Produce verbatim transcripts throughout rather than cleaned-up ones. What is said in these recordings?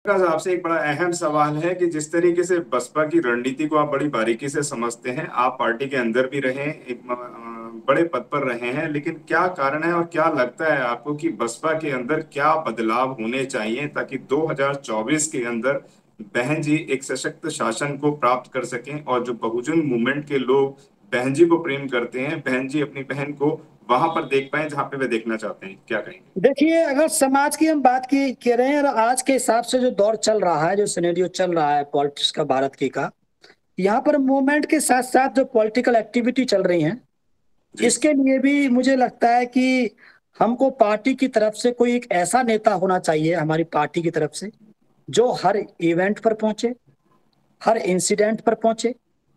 का आपसे एक बड़ा अहम सवाल है कि जिस तरीके से बसपा की रणनीति को आप बड़ी बारीकी से समझते हैं, आप पार्टी के अंदर भी रहे, एक अ, बड़े पद पर रहे हैं, लेकिन क्या कारण है और क्या लगता है आपको कि बसपा के अंदर क्या बदलाव होने चाहिए ताकि दो हज़ार चौबीस के अंदर बहन जी एक सशक्त शासन को प्राप्त कर सकें और जो बहुजन मूवमेंट के लोग बहन जी को प्रेम करते हैं, बहन जी अपनी बहन को वहां पर देख पाए जहां पे वे देखना चाहते हैं? क्या कहेंगे? देखिए, अगर समाज की हम बात की कह रहे हैं और आज के हिसाब से जो दौर चल रहा है, जो सिनेरियो चल रहा है पॉलिटिक्स का, भारत की का, यहाँ पर मूवमेंट के साथ साथ जो पॉलिटिकल एक्टिविटी चल रही है, जी। इसके लिए भी मुझे लगता है कि हमको पार्टी की तरफ से कोई एक ऐसा नेता होना चाहिए, हमारी पार्टी की तरफ से, जो हर इवेंट पर पहुंचे, हर इंसिडेंट पर पहुंचे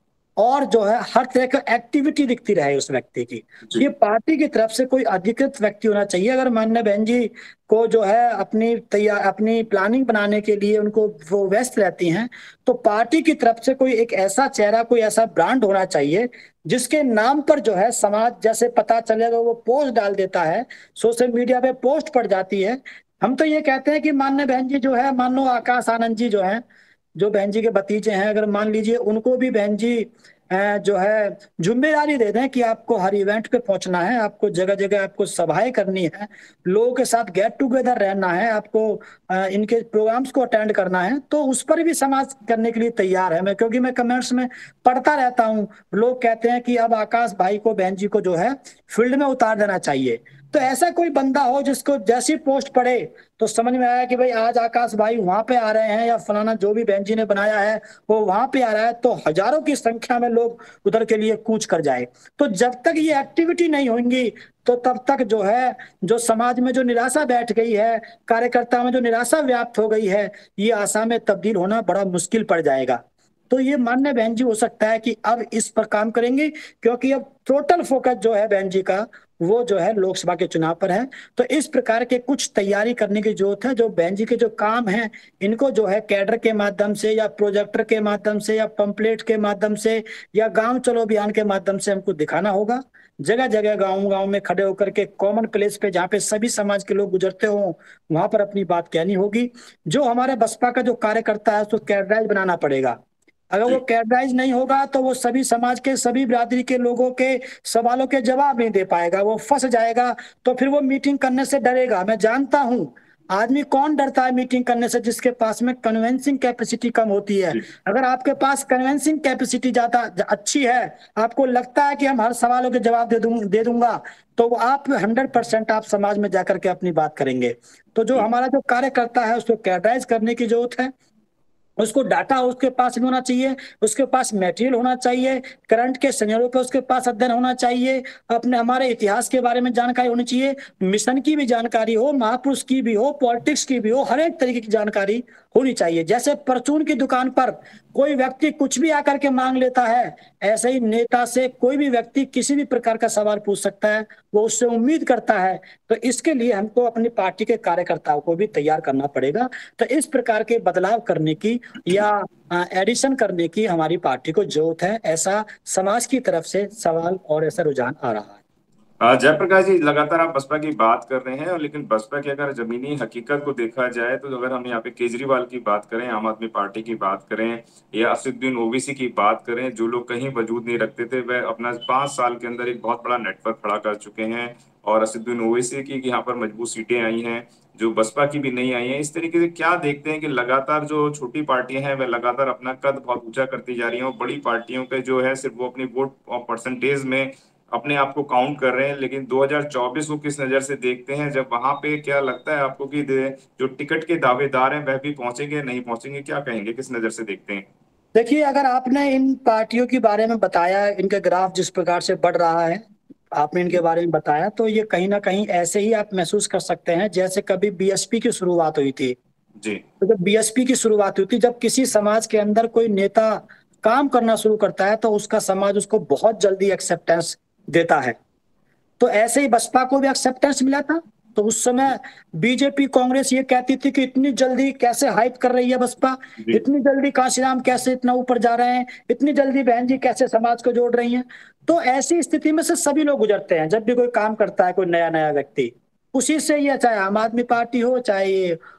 और जो है हर तरह का एक्टिविटी दिखती रहे उस व्यक्ति की। जी। ये पार्टी की तरफ से कोई अधिकृत व्यक्ति होना चाहिए। अगर माननीय बहन जी को जो है अपनी तैयार अपनी प्लानिंग बनाने के लिए उनको वो व्यस्त रहती हैं, तो पार्टी की तरफ से कोई एक ऐसा चेहरा, कोई ऐसा ब्रांड होना चाहिए जिसके नाम पर जो है समाज जैसे पता चलेगा, वो पोस्ट डाल देता है, सोशल मीडिया पे पोस्ट पड़ जाती है। हम तो ये कहते हैं कि माननीय बहन जी जो है, मान लो आकाश आनंद जी जो है, जो बहन जी के भतीजे हैं, अगर मान लीजिए उनको भी बहन जी अ, जो है जिम्मेदारी दे दें कि आपको हर इवेंट पे पहुंचना है, आपको जगह जगह आपको सभाएं करनी है, लोगों के साथ गेट टुगेदर रहना है, आपको अ, इनके प्रोग्राम्स को अटेंड करना है, तो उस पर भी समाज करने के लिए तैयार है। मैं क्योंकि मैं कमेंट्स में पढ़ता रहता हूँ, लोग कहते हैं कि अब आकाश भाई को, बहन जी को जो है फील्ड में उतार देना चाहिए। तो ऐसा कोई बंदा हो जिसको जैसी पोस्ट पड़े तो समझ में आया कि भाई आज आकाश भाई वहां पे आ रहे हैं, या फलाना जो भी बहन जी ने बनाया है वो वहां पे आ रहा है, तो हजारों की संख्या में लोग उधर के लिए कूच कर जाए। तो जब तक ये एक्टिविटी नहीं होंगी, तो तब तक जो है, जो समाज में जो निराशा बैठ गई है, कार्यकर्ता में जो निराशा व्याप्त हो गई है, ये आशा में तब्दील होना बड़ा मुश्किल पड़ जाएगा। तो ये माननीय बहन जी हो सकता है कि अब इस पर काम करेंगे, क्योंकि अब टोटल फोकस जो है बहन जी का, वो जो है लोकसभा के चुनाव पर है। तो इस प्रकार के कुछ तैयारी करने की जरूरत है। जो बहन जी के जो काम है, इनको जो है कैडर के माध्यम से, या प्रोजेक्टर के माध्यम से, या पंपलेट के माध्यम से, या गांव चलो अभियान के माध्यम से हमको दिखाना होगा। जगह जगह गांव गांव में खड़े होकर के कॉमन प्लेस पे, जहाँ पे सभी समाज के लोग गुजरते हो, वहां पर अपनी बात कहनी होगी। जो हमारे बसपा का जो कार्यकर्ता है, उसको कैडराइज बनाना पड़ेगा। अगर वो जी। कैडराइज नहीं होगा तो वो सभी समाज के, सभी बिरादरी के लोगों के सवालों के जवाब नहीं दे पाएगा, वो फंस जाएगा। तो फिर वो मीटिंग करने से डरेगा। मैं जानता हूं, आदमी कौन डरता है मीटिंग करने से? जिसके पास में कन्वेंसिंग कैपेसिटी कम होती है। जी। अगर आपके पास कन्वेंसिंग कैपेसिटी ज्यादा अच्छी है, आपको लगता है कि हम हर सवालों के जवाब दे दूं दे दूंगा, तो वो आप हंड्रेड परसेंट आप समाज में जाकर के अपनी बात करेंगे। तो जो जी। हमारा जो कार्यकर्ता है, उसको कैडराइज करने की जरूरत है। उसको डाटा उसके पास भी होना चाहिए, उसके पास मटेरियल होना चाहिए, करंट के सिनेरियो पे उसके पास अध्ययन होना चाहिए, अपने हमारे इतिहास के बारे में जानकारी होनी चाहिए, मिशन की भी जानकारी हो, महापुरुष की भी हो, पॉलिटिक्स की भी हो, हर एक तरीके की जानकारी होनी चाहिए। जैसे परचून की दुकान पर कोई व्यक्ति कुछ भी आकर के मांग लेता है, ऐसे ही नेता से कोई भी व्यक्ति किसी भी प्रकार का सवाल पूछ सकता है, वो उससे उम्मीद करता है। तो इसके लिए हमको अपनी पार्टी के कार्यकर्ताओं को भी तैयार करना पड़ेगा। तो इस प्रकार के बदलाव करने की या एडिशन करने की हमारी पार्टी को जरूरत है, ऐसा समाज की तरफ से सवाल और ऐसा रुझान आ रहा है। अ, जयप्रकाश जी, लगातार आप बसपा की बात कर रहे हैं और लेकिन बसपा की अगर जमीनी हकीकत को देखा जाए तो अगर हम यहाँ पे केजरीवाल की बात करें, आम आदमी पार्टी की बात करें या असदुद्दीन ओवैसी की बात करें, जो लोग कहीं वजूद नहीं रखते थे, वह अपना पांच साल के अंदर एक बहुत बड़ा नेटवर्क खड़ा कर चुके हैं। और असदुद्दीन ओवैसी की यहाँ पर मजबूत सीटें आई हैं, जो बसपा की भी नहीं आई हैं। इस तरीके से क्या देखते हैं कि लगातार जो छोटी पार्टियां हैं वह लगातार अपना कद बहुत ऊंचा करती जा रही हैं और बड़ी पार्टियों पे जो है सिर्फ वो अपनी वोट और परसेंटेज में अपने आप को काउंट कर रहे हैं, लेकिन दो हज़ार चौबीस को किस नजर से देखते हैं? जब वहां पे क्या लगता है आपको कि दे- जो टिकट के दावेदार हैं वह भी पहुंचेंगे नहीं पहुंचेंगे? क्या कहेंगे, किस नजर से देखते हैं? देखिए, अगर आपने इन पार्टियों के बारे में बताया, इनका ग्राफ जिस प्रकार से बढ़ रहा है, आपने इनके बारे में बताया, तो ये कहीं ना कहीं ऐसे ही आप महसूस कर सकते हैं जैसे कभी बीएसपी की शुरुआत हुई थी। जी। तो जब बीएसपी की शुरुआत हुई थी, जब किसी समाज के अंदर कोई नेता काम करना शुरू करता है, तो उसका समाज उसको बहुत जल्दी एक्सेप्टेंस देता है। तो ऐसे ही बसपा को भी एक्सेप्टेंस मिला था। तो उस समय बीजेपी, कांग्रेस ये कहती थी कि इतनी जल्दी कैसे हाइप कर रही है बसपा, जी। इतनी जल्दी काशीराम कैसे इतना ऊपर जा रहे हैं, इतनी जल्दी बहन जी कैसे समाज को जोड़ रही हैं। तो ऐसी स्थिति में से सभी लोग गुजरते हैं। जब भी कोई काम करता है कोई नया नया व्यक्ति, उसी से, ये चाहे आम आदमी पार्टी हो, चाहे ये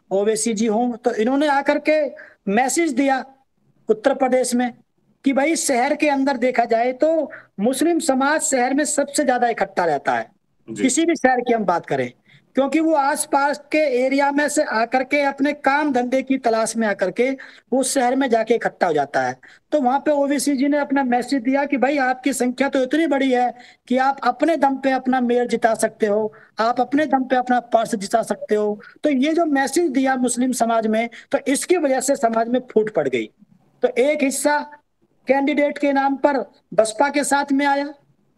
ओवैसी जी हों, तो इन्होंने आकर के मैसेज दिया उत्तर प्रदेश में कि भाई शहर के अंदर देखा जाए तो मुस्लिम समाज शहर में सबसे ज्यादा इकट्ठा रहता है, जी। किसी भी शहर की हम बात करें, क्योंकि वो आसपास के एरिया में से आकर के अपने काम धंधे की तलाश में आकर के वो शहर में जाके इकट्ठा हो जाता है। तो वहां पे ओवैसी जी ने अपना मैसेज दिया कि भाई आपकी संख्या तो इतनी बड़ी है कि आप अपने दम पे अपना मेयर जिता सकते हो, आप अपने दम पे अपना पार्षद जिता सकते हो। तो ये जो मैसेज दिया मुस्लिम समाज में, तो इसकी वजह से समाज में फूट पड़ गई। तो एक हिस्सा कैंडिडेट के नाम पर बसपा के साथ में आया,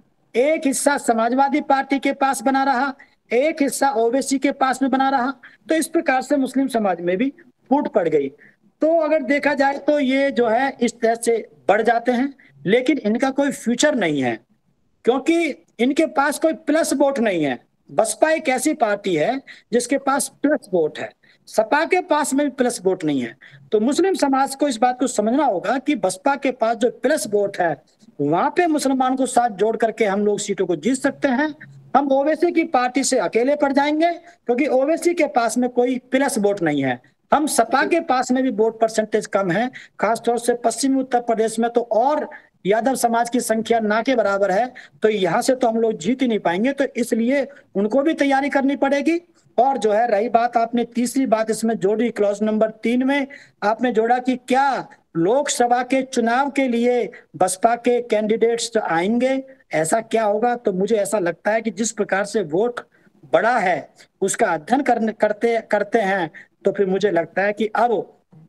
एक हिस्सा समाजवादी पार्टी के पास बना रहा, एक हिस्सा ओवैसी के पास में बना रहा। तो इस प्रकार से मुस्लिम समाज में भी फूट पड़ गई। तो अगर देखा जाए तो ये जो है इस तरह से बढ़ जाते हैं, लेकिन इनका कोई फ्यूचर नहीं है, क्योंकि इनके पास कोई प्लस वोट नहीं है। बसपा एक ऐसी पार्टी है जिसके पास प्लस वोट है, सपा के पास में भी प्लस वोट नहीं है। तो मुस्लिम समाज को इस बात को समझना होगा कि बसपा के पास जो प्लस वोट है वहां पे मुसलमान को साथ जोड़ करके हम लोग सीटों को जीत सकते हैं। हम ओवैसी की पार्टी से अकेले पड़ जाएंगे, क्योंकि ओवैसी के पास में कोई प्लस वोट नहीं है। हम सपा के पास में भी वोट परसेंटेज कम है, खासतौर से पश्चिमी उत्तर प्रदेश में तो और यादव समाज की संख्या ना के बराबर है। तो यहां से तो हम लोग जीत ही नहीं पाएंगे, तो इसलिए उनको भी तैयारी करनी पड़ेगी। और जो है रही बात, आपने तीसरी बात इसमें जोड़ी, क्लॉज नंबर तीन में आपने जोड़ा कि क्या लोकसभा के चुनाव के लिए बसपा के कैंडिडेट्स आएंगे, ऐसा क्या होगा। तो मुझे ऐसा लगता है कि जिस प्रकार से वोट बड़ा है उसका अध्ययन करने करते करते हैं, तो फिर मुझे लगता है कि अब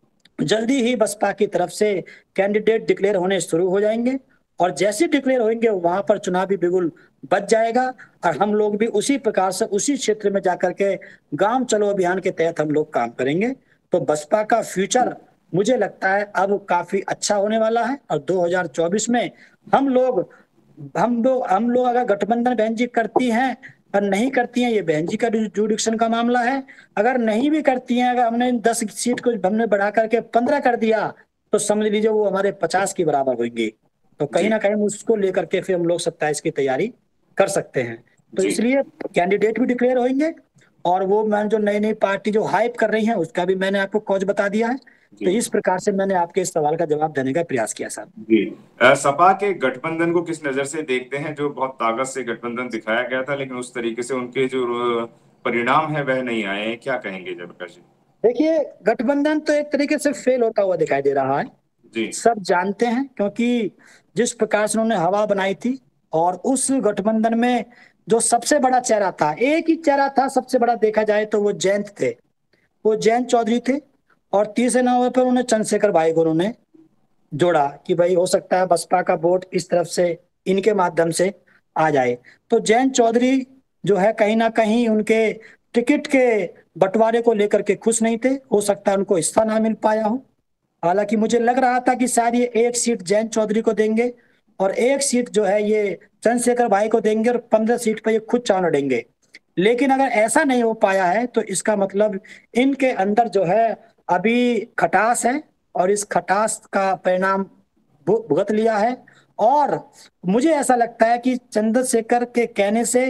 जल्दी ही बसपा की तरफ से कैंडिडेट डिक्लेयर होने शुरू हो जाएंगे, और जैसे डिक्लेयर होंगे वहां पर चुनावी बिगुल बच जाएगा, और हम लोग भी उसी प्रकार से उसी क्षेत्र में जाकर के गांव चलो अभियान के तहत हम लोग काम करेंगे। तो बसपा का फ्यूचर मुझे लगता है अब काफी अच्छा होने वाला है। और दो हज़ार चौबीस में हम लोग हम लोग हम लोग अगर गठबंधन बहन जी करती हैं और नहीं करती हैं, ये बहन जी का जुडिक्शन का मामला है। अगर नहीं भी करती हैं, अगर हमने दस सीट को हमने बढ़ा करके पंद्रह कर दिया, तो समझ लीजिए वो हमारे पचास की बराबर होंगी। तो कहीं जी। ना कहीं उसको लेकर के फिर हम लोग सत्ताईस की तैयारी कर सकते हैं। तो जी। इसलिए कैंडिडेट भी डिक्लेयर होंगे, और वो मैंने जो नई नई पार्टी जो हाइप कर रही है उसका भी मैंने आपको कॉज बता दिया है। तो जी। इस प्रकार से मैंने आपके इस सवाल का जवाब देने का प्रयास किया साहब। जी। अ, सपा के गठबंधन को किस नजर से देखते हैं, जो बहुत ताकत से गठबंधन दिखाया गया था लेकिन उस तरीके से उनके जो अ, परिणाम है वह नहीं आए हैं, क्या कहेंगे जयप्रकाश जी? देखिए, गठबंधन तो एक तरीके से फेल होता हुआ दिखाई दे रहा है, जी। सब जानते हैं, क्योंकि जिस प्रकार से उन्होंने हवा बनाई थी, और उस गठबंधन में जो सबसे बड़ा चेहरा था, एक ही चेहरा था सबसे बड़ा देखा जाए तो वो जयंत थे, वो जयंत चौधरी थे। और तीसरे नंबर पर उन्होंने चंद्रशेखर भाई को उन्होंने जोड़ा कि भाई हो सकता है बसपा का वोट इस तरफ से इनके माध्यम से आ जाए। तो जयंत चौधरी जो है कहीं ना कहीं उनके टिकट के बंटवारे को लेकर के खुश नहीं थे, हो सकता है उनको हिस्सा ना मिल पाया हो। हालांकि मुझे लग रहा था कि शायद ये एक सीट जयंत चौधरी को देंगे और एक सीट जो है ये चंद्रशेखर भाई को देंगे, और पंद्रह सीट पर ये खुद चुनाव लड़ेंगे। लेकिन अगर ऐसा नहीं हो पाया है तो इसका मतलब इनके अंदर जो है अभी खटास है, और इस खटास का परिणाम भु- भुगत लिया है। और मुझे ऐसा लगता है कि चंद्रशेखर के कहने से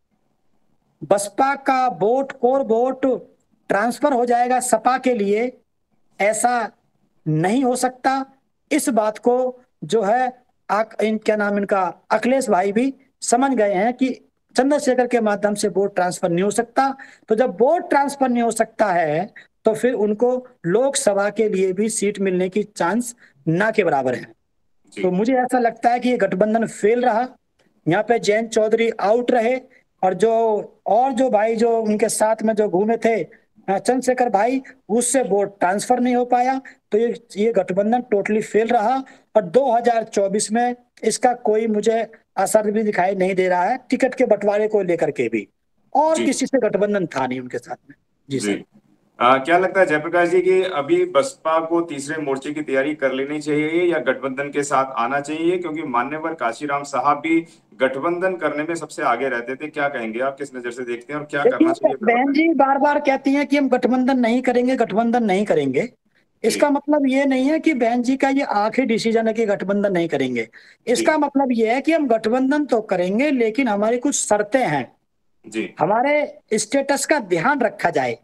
बसपा का वोट, कोर वोट ट्रांसफर हो जाएगा सपा के लिए, ऐसा नहीं हो सकता। इस बात को जो है आक, इन क्या नाम इनका अखिलेश भाई भी समझ गए हैं कि चंद्रशेखर के माध्यम से वोट ट्रांसफर नहीं हो सकता। तो जब वोट ट्रांसफर नहीं हो सकता है तो फिर उनको लोकसभा के लिए भी सीट मिलने की चांस ना के बराबर है। जी। तो मुझे ऐसा लगता है कि ये गठबंधन फेल रहा, यहाँ पे जयंत चौधरी आउट रहे, और जो और जो भाई जो उनके साथ में जो घूमे थे अ, चंद्रशेखर भाई, उससे वोट ट्रांसफर नहीं हो पाया। तो ये ये गठबंधन टोटली फेल रहा। और दो हज़ार चौबीस में इसका कोई मुझे असर भी दिखाई नहीं दे रहा है, टिकट के बंटवारे को लेकर के भी, और जी। किसी से गठबंधन था नहीं उनके साथ में। जी जी। सर। आ, क्या लगता है जयप्रकाश जी कि अभी बसपा को तीसरे मोर्चे की तैयारी कर लेनी चाहिए या गठबंधन के साथ आना चाहिए, क्योंकि मान्यवर काशीराम साहब भी गठबंधन करने में सबसे आगे रहते थे, क्या कहेंगे आप, किस नजर से देखते हैं और क्या करना देखिए, चाहिए बहन गठबंधन जी को? बार बार कहती हैं कि हम गठबंधन नहीं करेंगे, गठबंधन नहीं करेंगे। जी। इसका मतलब ये नहीं है कि बहन जी का ये आखिरी डिसीजन है कि गठबंधन नहीं करेंगे। जी। इसका मतलब ये है कि हम गठबंधन तो करेंगे, लेकिन हमारी कुछ शर्तें हैं, जी। हमारे स्टेटस का ध्यान रखा जाए।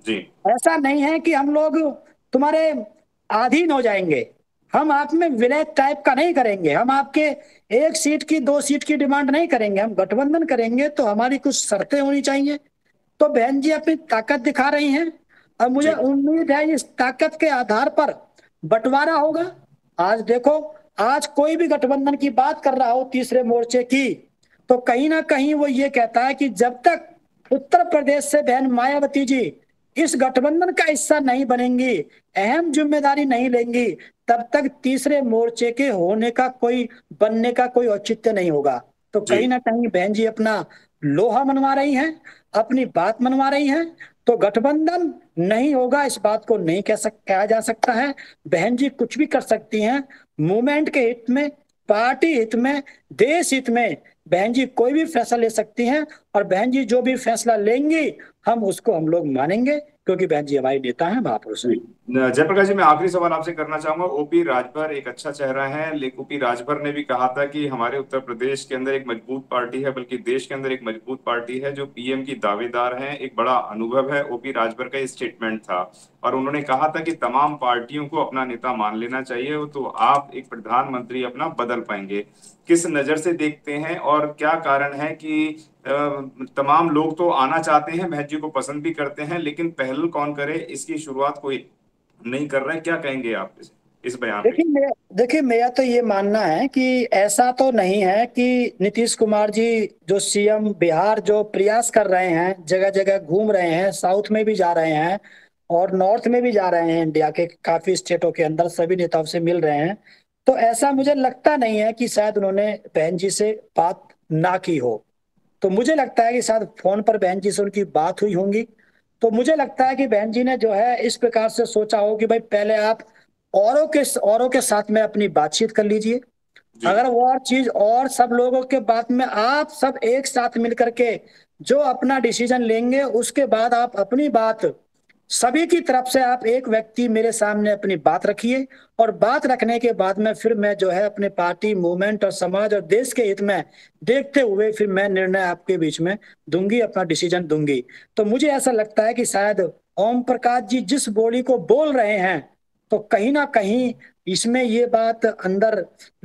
जी ऐसा नहीं है कि हम लोग तुम्हारे अधीन हो जाएंगे, हम आप में विलेज टाइप का नहीं करेंगे, हम आपके एक सीट की दो सीट की डिमांड नहीं करेंगे, हम गठबंधन करेंगे तो हमारी कुछ शर्तें होनी चाहिए। तो बहन जी अपनी ताकत दिखा रही हैं और मुझे जी उम्मीद है इस ताकत के आधार पर बंटवारा होगा। आज देखो, आज कोई भी गठबंधन की बात कर रहा हो तीसरे मोर्चे की, तो कहीं ना कहीं वो ये कहता है कि जब तक उत्तर प्रदेश से बहन मायावती जी इस गठबंधन का हिस्सा नहीं बनेंगी, अहम जिम्मेदारी नहीं लेंगी, तब तक तीसरे मोर्चे के होने का कोई, बनने का कोई औचित्य नहीं होगा। तो जी कहीं ना कहीं बहन जी अपना लोहा मनवा रही हैं, अपनी बात मनवा रही हैं। तो गठबंधन नहीं होगा इस बात को नहीं कह सक कहा जा सकता है। बहन जी कुछ भी कर सकती हैं, मूवमेंट के हित में, पार्टी हित में, देश हित में बहन जी कोई भी फैसला ले सकती हैं। और बहन जी जो भी फैसला लेंगी हम उसको हम लोग मानेंगे, क्योंकि बहन जी हमारी नेता हैं, महापुरुष जी। हैं। न- जयप्रकाश जी, मैं आखिरी सवाल आपसे करना चाहूंगा। ओपी राजभर एक अच्छा चेहरा है, लेकिन ओपी राजभर ने भी कहा था कि हमारे उत्तर प्रदेश के अंदर एक मजबूत पार्टी है, बल्कि देश के अंदर एक मजबूत पार्टी है जो पीएम की दावेदार है, एक बड़ा अनुभव है। ओपी राजभर का ये स्टेटमेंट था और उन्होंने कहा था कि तमाम पार्टियों को अपना नेता मान लेना चाहिए, तो आप एक प्रधानमंत्री अपना बदल पाएंगे। किस नजर से देखते हैं और क्या कारण है कि अ, तमाम लोग तो आना चाहते हैं, बहन जी को पसंद भी करते हैं, लेकिन पहल कौन करे इसकी शुरुआत कोई नहीं कर रहे हैं? क्या कहेंगे आप इस, इस बयान पे? देखिए मेरा देखिए मेरा तो ये मानना है कि ऐसा तो नहीं है कि नीतीश कुमार जी जो सीएम बिहार जो प्रयास कर रहे हैं, जगह जगह घूम रहे हैं, साउथ में भी जा रहे हैं और नॉर्थ में भी जा रहे हैं, इंडिया के काफी स्टेटों के अंदर सभी नेताओं से मिल रहे हैं। तो ऐसा मुझे लगता नहीं है कि शायद उन्होंने बहन जी से बात ना की हो। तो मुझे लगता है कि शायद फोन पर बहन जी से उनकी बात हुई होंगी। तो मुझे लगता है कि बहन जी ने जो है इस प्रकार से सोचा हो कि भाई पहले आप औरों के औरों के साथ में अपनी बातचीत कर लीजिए। जी अगर वो और चीज और सब लोगों के बात में आप सब एक साथ मिलकर के जो अपना डिसीजन लेंगे, उसके बाद आप अपनी बात सभी की तरफ से आप एक व्यक्ति मेरे सामने अपनी बात रखिए। और बात रखने के बाद में फिर मैं जो है अपने पार्टी मूवमेंट और समाज और देश के हित में देखते हुए फिर मैं निर्णय आपके बीच में दूंगी, अपना डिसीजन दूंगी। तो मुझे ऐसा लगता है कि शायद ओम प्रकाश जी जिस बोली को बोल रहे हैं, तो कहीं ना कहीं इसमें ये बात अंदर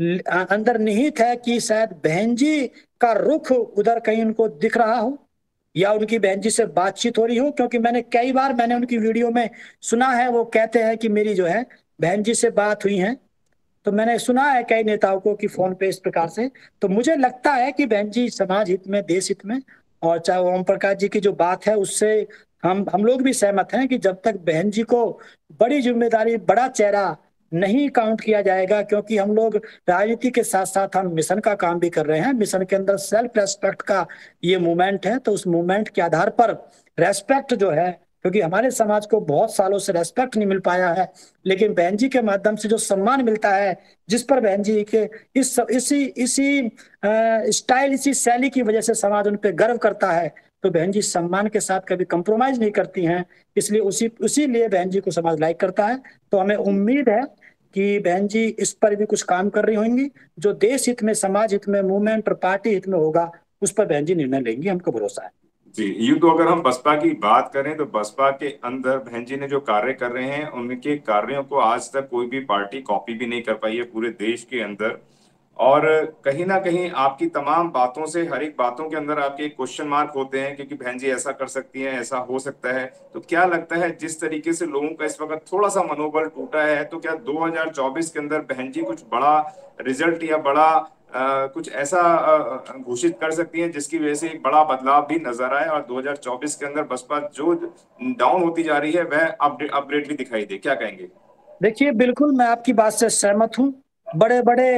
अंदर निहित है कि शायद बहन जी का रुख उधर कहीं उनको दिख रहा हो या उनकी बहन जी से बातचीत हो रही हो। क्योंकि मैंने कई बार मैंने उनकी वीडियो में सुना है, वो कहते हैं कि मेरी जो है बहन जी से बात हुई है। तो मैंने सुना है कई नेताओं को कि फोन पे इस प्रकार से। तो मुझे लगता है कि बहन जी समाज हित में, देश हित में, और चाहे ओम प्रकाश जी की जो बात है उससे हम हम लोग भी सहमत हैं कि जब तक बहन जी को बड़ी जिम्मेदारी, बड़ा चेहरा नहीं काउंट किया जाएगा, क्योंकि हम लोग राजनीति के साथ साथ हम मिशन का काम भी कर रहे हैं। मिशन के अंदर सेल्फ रेस्पेक्ट का ये मूवमेंट है, तो उस मूवमेंट के आधार पर रेस्पेक्ट जो है, क्योंकि हमारे समाज को बहुत सालों से रेस्पेक्ट नहीं मिल पाया है, लेकिन बहन जी के माध्यम से जो सम्मान मिलता है, जिस पर बहन जी के इस इसी इसी स्टाइल, इसी शैली की वजह से समाज उन पर गर्व करता है। तो बहन जी सम्मान के साथ कभी कंप्रोमाइज नहीं करती हैं, इसलिए उसी उसी लिए बहन जी को समाज लाइक करता है। तो हमें उम्मीद है कि बहन जी इस पर भी कुछ काम कर रही होंगी, जो देश हित में, समाज हित में, मूवमेंट और पार्टी हित में होगा, उस पर बहन जी निर्णय लेंगी, हमको भरोसा है। जी, यूं तो अगर हम बसपा की बात करें तो बसपा के अंदर बहन जी ने जो कार्य कर रहे हैं, उनके कार्यों को आज तक कोई भी पार्टी कॉपी भी नहीं कर पाई है पूरे देश के अंदर। और कहीं ना कहीं आपकी तमाम बातों से, हर एक बातों के अंदर आपके एक क्वेश्चन मार्क होते हैं, क्योंकि बहन जी ऐसा कर सकती हैं, ऐसा हो सकता है। तो क्या लगता है जिस तरीके से लोगों का इस वक्त थोड़ा सा मनोबल टूटा है, तो क्या दो हज़ार चौबीस के अंदर बहन जी कुछ बड़ा रिजल्ट या बड़ा अ, कुछ ऐसा अ, घोषित कर सकती हैं जिसकी वजह से एक बड़ा बदलाव भी नजर आए और दो हज़ार चौबीस के अंदर बसपा जो डाउन होती जा रही है वह अपडेट अपग्रेड भी दिखाई दे? क्या कहेंगे? देखिए बिल्कुल मैं आपकी बात से सहमत हूँ। बड़े बड़े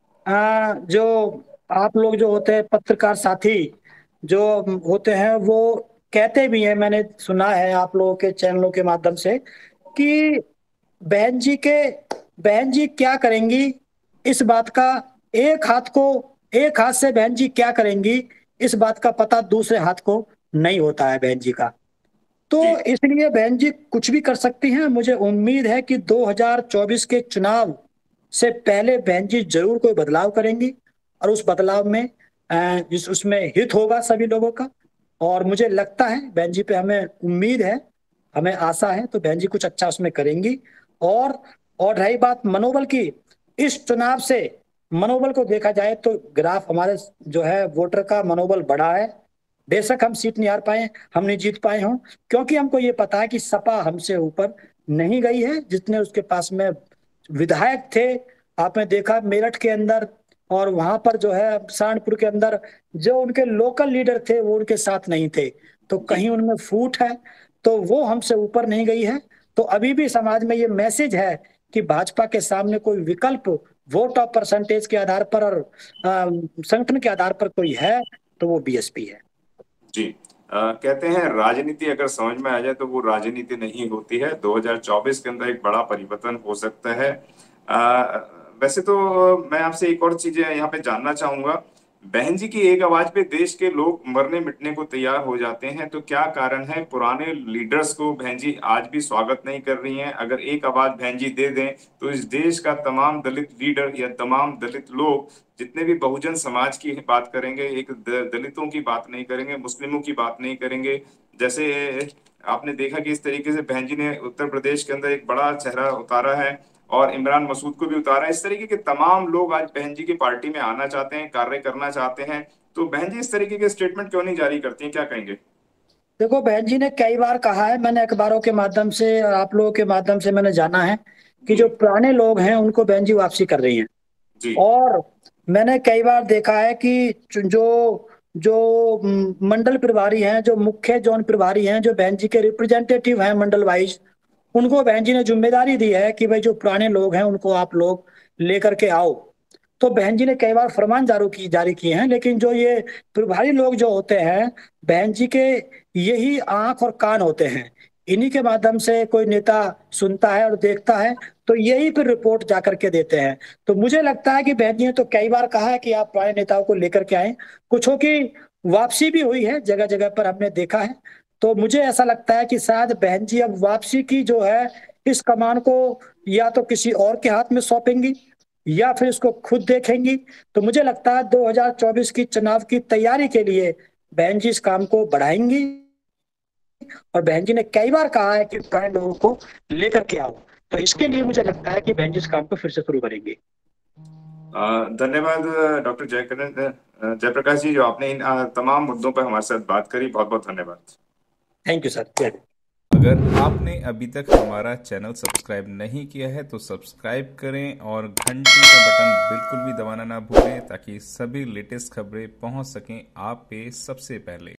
आ, जो आप लोग जो होते हैं पत्रकार साथी जो होते हैं, वो कहते भी हैं, मैंने सुना है आप लोगों के चैनलों के माध्यम से, कि बहन जी के बहन जी क्या करेंगी इस बात का, एक हाथ को, एक हाथ से बहन जी क्या करेंगी इस बात का पता दूसरे हाथ को नहीं होता है बहन जी का। तो जी इसलिए बहन जी कुछ भी कर सकती हैं। मुझे उम्मीद है कि दो हज़ार चौबीस के चुनाव से पहले बहन जी जरूर कोई बदलाव करेंगी, और उस बदलाव में अ, जिस उसमें हित होगा सभी लोगों का। और मुझे लगता है बहन जी पे हमें उम्मीद है हमें आशा है तो बहन जी कुछ अच्छा उसमें करेंगी। और और रही बात मनोबल की, इस चुनाव से मनोबल को देखा जाए तो ग्राफ हमारे जो है वोटर का मनोबल बढ़ा है। बेशक हम सीट नहीं हार पाए, हम नहीं जीत पाए हों, क्योंकि हमको ये पता है कि सपा हमसे ऊपर नहीं गई है। जितने उसके पास में विधायक थे, आपने देखा मेरठ के अंदर और वहां पर जो है सहारनपुर के अंदर, जो उनके लोकल लीडर थे वो उनके साथ नहीं थे, तो जी। कहीं उनमें फूट है, तो वो हमसे ऊपर नहीं गई है। तो अभी भी समाज में ये मैसेज है कि भाजपा के सामने कोई विकल्प वोट ऑफ परसेंटेज के आधार पर और अ, संगठन के आधार पर कोई है तो वो बीएसपी है। जी। अ, कहते हैं राजनीति अगर समझ में आ जाए तो वो राजनीति नहीं होती है। दो हज़ार चौबीस के अंदर एक बड़ा परिवर्तन हो सकता है। अ, वैसे तो मैं आपसे एक और चीज यहाँ पे जानना चाहूंगा। बहन जी की एक आवाज पे देश के लोग मरने मिटने को तैयार हो जाते हैं, तो क्या कारण है पुराने लीडर्स को बहन जी आज भी स्वागत नहीं कर रही हैं? अगर एक आवाज बहन जी दे दें तो इस देश का तमाम दलित लीडर या तमाम दलित लोग, जितने भी बहुजन समाज की बात करेंगे, एक द- दलितों की बात नहीं करेंगे, मुस्लिमों की बात नहीं करेंगे। जैसे आपने देखा कि इस तरीके से बहन जी ने उत्तर प्रदेश के अंदर एक बड़ा चेहरा उतारा है और इमरान मसूद को भी उतारा है। इस तरीके के तमाम लोग आज बहन जी की पार्टी में आना चाहते हैं, कार्य करना चाहते हैं। तो बहन जी इस तरीके के स्टेटमेंट क्यों नहीं जारी करती हैं, क्या कहेंगे? देखो बहन जी ने कई बार कहा है, मैंने अखबारों के माध्यम से और आप लोगों के माध्यम से मैंने जाना है कि जी। जो पुराने लोग हैं उनको बहन जी वापसी कर रही हैं। जी। और मैंने कई बार देखा है कि जो जो म, मंडल प्रभारी हैं, जो मुख्य जोन प्रभारी हैं, जो बहन जी के रिप्रेजेंटेटिव हैं मंडल वाइज, उनको बहन जी ने जिम्मेदारी दी है कि भाई जो पुराने लोग हैं उनको आप लोग लेकर के आओ। तो बहन जी ने कई बार फरमान जारी की जारी किए हैं, लेकिन जो ये प्रभारी लोग जो होते हैं बहन जी के, यही आंख और कान होते हैं। इन्हीं के माध्यम से कोई नेता सुनता है और देखता है, तो यही फिर रिपोर्ट जा करके देते हैं। तो मुझे लगता है कि बहन जी ने तो कई बार कहा है कि आप पुराने नेताओं को लेकर के आए, कुछों की वापसी भी हुई है, जगह जगह पर हमने देखा है। तो मुझे ऐसा लगता है कि शायद बहन जी अब वापसी की जो है इस कमान को या तो किसी और के हाथ में सौंपेंगी या फिर इसको खुद देखेंगी। तो मुझे लगता है दो हज़ार चौबीस की चुनाव की तैयारी के लिए बहन जी इस काम को बढ़ाएंगी। और बहन जी ने कई बार कहा है कि पुराने लोगों को लेकर के आओ, तो इसके लिए मुझे लगता है कि बहन जी इस काम को फिर से शुरू करेंगे। अ, धन्यवाद डॉक्टर जयकरण अ, जयप्रकाश जी, जो आपने इन अ, तमाम मुद्दों पर हमारे साथ बात करी। बहुत बहुत धन्यवाद। Thank you sir. अगर आपने अभी तक हमारा चैनल सब्सक्राइब नहीं किया है तो सब्सक्राइब करें और घंटी का बटन बिल्कुल भी दबाना ना भूलें ताकि सभी लेटेस्ट खबरें पहुंच सकें आप पे सबसे पहले।